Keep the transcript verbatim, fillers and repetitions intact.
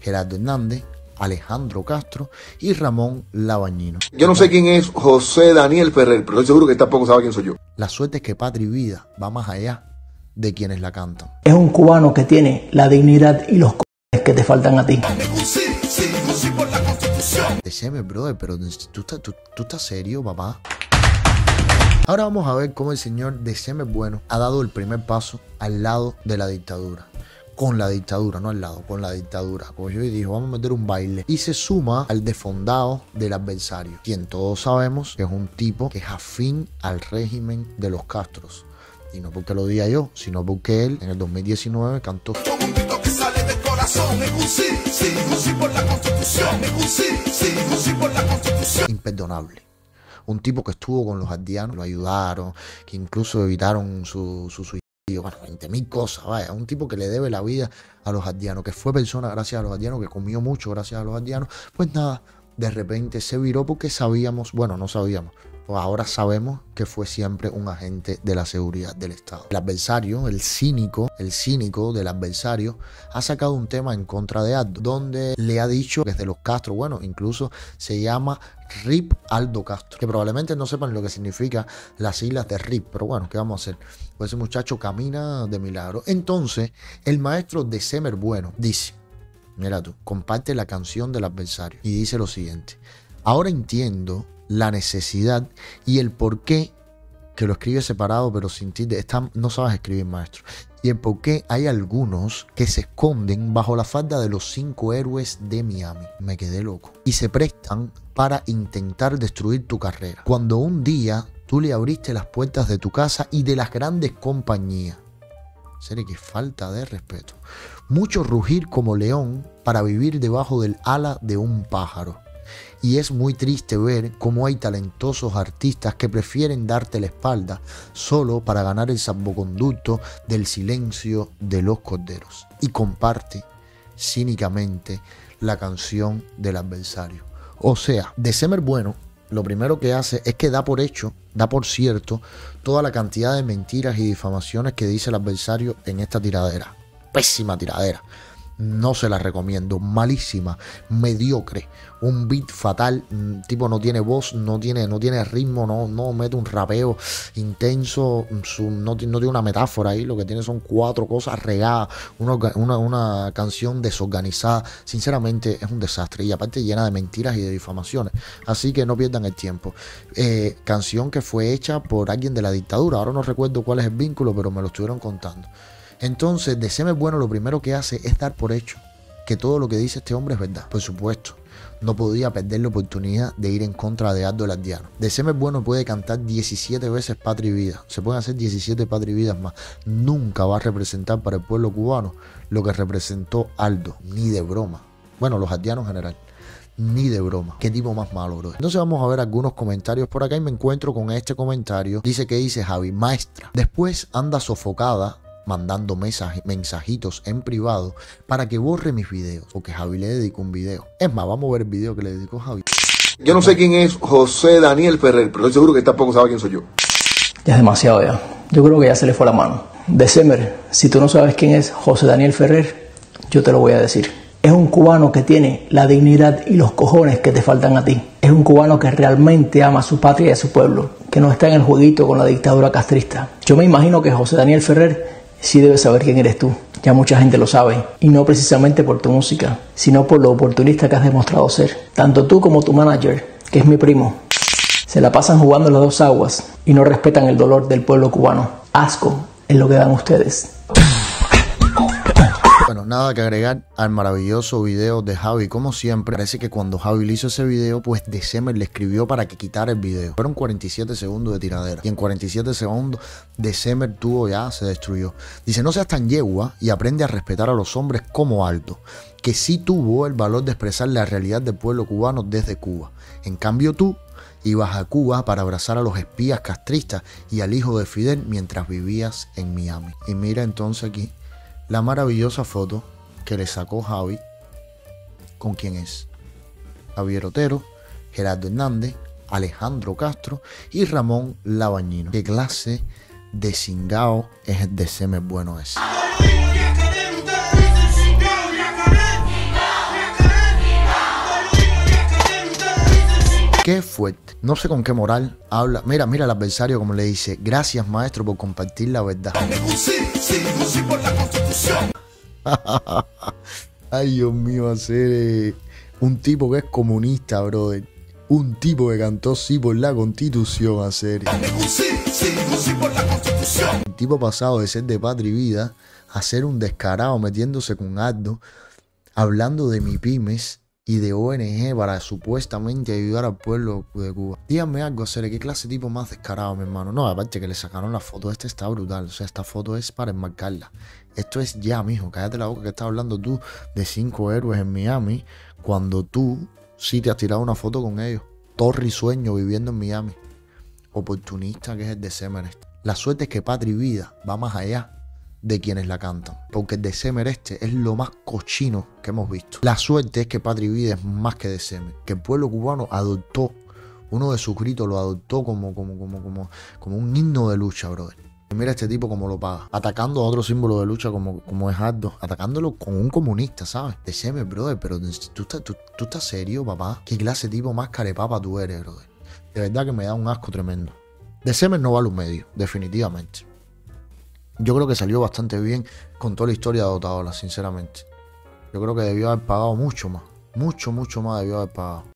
Gerardo Hernández, Alejandro Castro y Ramón Labañino. Yo no sé quién es José Daniel Ferrer, pero estoy seguro que tampoco sabe quién soy yo. La suerte es que Patria y Vida va más allá de quienes la cantan. Es un cubano que tiene la dignidad y los cojones que te faltan a ti. Deceme, brother, pero ¿tú estás, tú, tú estás serio, papá? Ahora vamos a ver cómo el señor Deceme Bueno ha dado el primer paso al lado de la dictadura. Con la dictadura, no al lado, con la dictadura. Cogió y dijo, vamos a meter un baile. Y se suma al desfondado del adversario, quien todos sabemos que es un tipo que es afín al régimen de los Castros. Y no porque lo diga yo, sino porque él en el dos mil diecinueve cantó imperdonable. Un tipo que estuvo con los aldeanos, lo ayudaron, que incluso evitaron su, su suicidio, bueno, veinte mil cosas, vaya. Un tipo que le debe la vida a los aldeanos, que fue persona gracias a los aldeanos, que comió mucho gracias a los aldeanos. Pues nada, de repente se viró porque sabíamos, bueno, no sabíamos, pues ahora sabemos que fue siempre un agente de la seguridad del Estado. El adversario, el cínico, el cínico del adversario, ha sacado un tema en contra de Aldo, donde le ha dicho que es de los Castro, bueno, incluso se llama R I P Aldo Castro, que probablemente no sepan lo que significa las siglas de R I P, pero bueno, ¿qué vamos a hacer? Pues ese muchacho camina de milagro. Entonces, el maestro Deceme Bueno dice, mira tú, comparte la canción del adversario y dice lo siguiente: ahora entiendo la necesidad y el por qué, que lo escribe separado pero sin tilde, está, no sabes escribir, maestro, y el por qué hay algunos que se esconden bajo la falda de los cinco héroes de Miami. Me quedé loco. Y se prestan para intentar destruir tu carrera, cuando un día tú le abriste las puertas de tu casa y de las grandes compañías. Sería que falta de respeto. Mucho rugir como león para vivir debajo del ala de un pájaro. Y es muy triste ver cómo hay talentosos artistas que prefieren darte la espalda solo para ganar el salvoconducto del silencio de los corderos. Y comparte cínicamente la canción del adversario. O sea, Deceme Bueno lo primero que hace es que da por hecho, da por cierto, toda la cantidad de mentiras y difamaciones que dice el adversario en esta tiradera. Pésima tiradera. No se la recomiendo, malísima, mediocre, un beat fatal, tipo no tiene voz, no tiene, no tiene ritmo, no, no mete un rapeo intenso, su, no, no tiene una metáfora ahí, lo que tiene son cuatro cosas regadas, una, una, una canción desorganizada. Sinceramente es un desastre y aparte llena de mentiras y de difamaciones, así que no pierdan el tiempo. Eh, canción que fue hecha por alguien de la dictadura, ahora no recuerdo cuál es el vínculo, pero me lo estuvieron contando. Entonces, Deceme Bueno lo primero que hace es dar por hecho que todo lo que dice este hombre es verdad. Por supuesto, no podía perder la oportunidad de ir en contra de Aldo Lardiano. Deceme Bueno puede cantar diecisiete veces Patria y Vida. Se pueden hacer diecisiete Patria y Vidas más. Nunca va a representar para el pueblo cubano lo que representó Aldo. Ni de broma. Bueno, los aldeanos en general. Ni de broma. Qué tipo más malo, bro. Entonces vamos a ver algunos comentarios por acá y me encuentro con este comentario. Dice que dice Javi, maestra. Después anda sofocada mandando mensaje, mensajitos en privado para que borre mis videos, porque Javi le dedicó un video. Es más, vamos a ver el video que le dedicó Javi. Yo no sé quién es José Daniel Ferrer, pero estoy seguro que tampoco sabe quién soy yo. Ya es demasiado ya. Yo creo que ya se le fue la mano. Deceme, si tú no sabes quién es José Daniel Ferrer, yo te lo voy a decir. Es un cubano que tiene la dignidad y los cojones que te faltan a ti. Es un cubano que realmente ama a su patria y a su pueblo, que no está en el jueguito con la dictadura castrista. Yo me imagino que José Daniel Ferrer sí debes saber quién eres tú. Ya mucha gente lo sabe. Y no precisamente por tu música, sino por lo oportunista que has demostrado ser. Tanto tú como tu manager, que es mi primo, se la pasan jugando las dos aguas y no respetan el dolor del pueblo cubano. Asco es lo que dan ustedes. Bueno, nada que agregar al maravilloso video de Javi. Como siempre, parece que cuando Javi le hizo ese video, pues Deceme le escribió para que quitara el video. Fueron cuarenta y siete segundos de tiradera. Y en cuarenta y siete segundos, Deceme tuvo ya, se destruyó. Dice, no seas tan yegua y aprende a respetar a los hombres como Aldo, que sí tuvo el valor de expresar la realidad del pueblo cubano desde Cuba. En cambio tú ibas a Cuba para abrazar a los espías castristas y al hijo de Fidel mientras vivías en Miami. Y mira entonces aquí la maravillosa foto que le sacó Javi con quién es Javier Otero, Gerardo Hernández, Alejandro Castro y Ramón Labañino. ¿Qué clase de cingao es el Deceme Bueno ese? Qué fuerte. No sé con qué moral habla. Mira, mira al adversario como le dice: gracias, maestro, por compartir la verdad. Ay, Dios mío, hacer eh, un tipo que es comunista, brother. Un tipo que cantó sí por la Constitución, hacer. El tipo pasado de ser de Patria y Vida a ser un descarado metiéndose con Aldo, hablando de MIPYMES y de O N G para supuestamente ayudar al pueblo de Cuba. Díganme algo, hacer, ¿qué clase de tipo más descarado, mi hermano? No, aparte que le sacaron la foto, este está brutal. O sea, esta foto es para enmarcarla. Esto es ya, mijo, cállate la boca que estás hablando tú de cinco héroes en Miami, cuando tú sí te has tirado una foto con ellos. Todo risueño viviendo en Miami. Oportunista que es el December este. La suerte es que Patria y Vida va más allá de quienes la cantan, porque el December este es lo más cochino que hemos visto. La suerte es que Patria y Vida es más que December, que el pueblo cubano adoptó uno de sus gritos, lo adoptó como, como, como, como, como un himno de lucha, brother. Y mira este tipo como lo paga, atacando a otro símbolo de lucha como, como es Aldo, atacándolo con un comunista, ¿sabes? December, brother, pero ¿tú estás, tú, tú estás serio, papá? ¿Qué clase de tipo más carepapa tú eres, brother? De verdad que me da un asco tremendo. December no vale un medio, definitivamente. Yo creo que salió bastante bien con toda la historia de Otaola, sinceramente. Yo creo que debió haber pagado mucho más. Mucho, mucho más debió haber pagado.